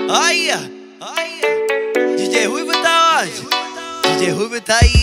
Aí, DJ Ruivo tá onde? DJ Ruivo tá aí.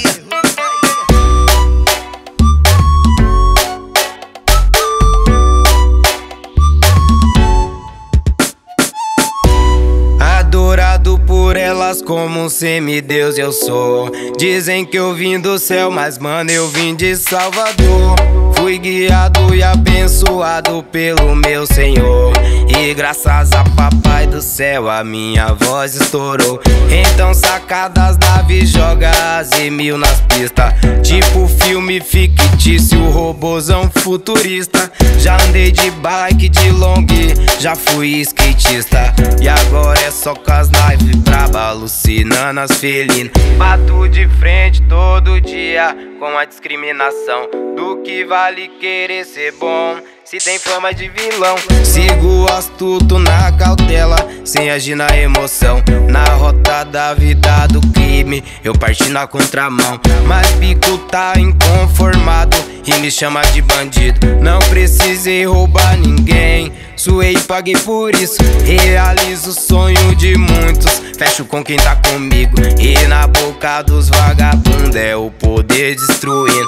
Adorado por elas como um semideus eu sou. Dizem que eu vim do céu, mas mano, eu vim de Salvador. Fui guiado e abençoado pelo meu Senhor, e graças a papai do céu a minha voz estourou. Então sacadas Davi joga as mil nas pistas, tipo filme fictício, robozão futurista. Já andei de bike de long, já fui skatista, e agora é só com as lives braba, alucinando as felinas. Bato de frente todo dia com a discriminação do que vale querer ser bom se tem fama de vilão. Sigo astuto na cautela, sem agir na emoção. Na rota da vida do crime, eu parti na contramão. Mas pico tá inconformado e me chama de bandido. Não precisei roubar ninguém, suei e paguei por isso. Realizo o sonho de muitos, fecho com quem tá comigo, e na boca dos vagabundos é o poder destruindo.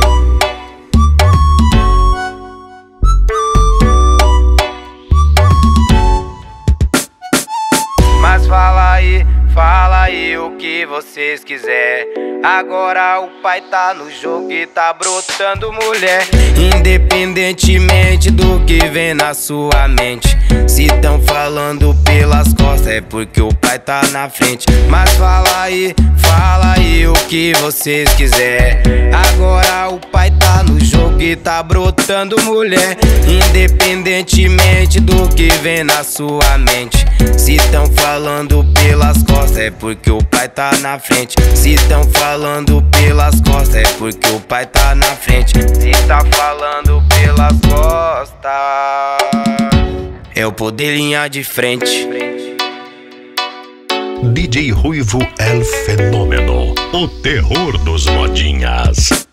Mas fala aí o que vocês quiser. Agora o pai tá no jogo e tá brotando mulher. Independentemente do que vem na sua mente, se tão falando pelas costas é porque o pai tá na frente. Mas fala aí o que vocês quiser. Agora o pai tá no jogo e tá brotando mulher. Independentemente do que vem na sua mente, se tão falando pelas costas é porque o pai tá na frente. Se tão falando pelas costas é porque o pai tá na frente. Se tá falando pelas costas é o poder linha de frente. DJ Ruivo El Fenômeno, o terror dos modinhas.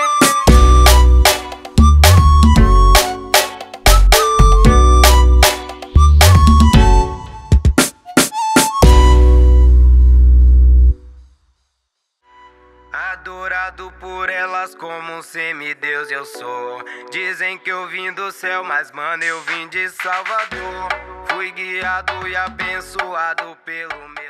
Adorado por elas como um semideus eu sou. Dizem que eu vim do céu, mas mano, eu vim de Salvador. Fui guiado e abençoado pelo meu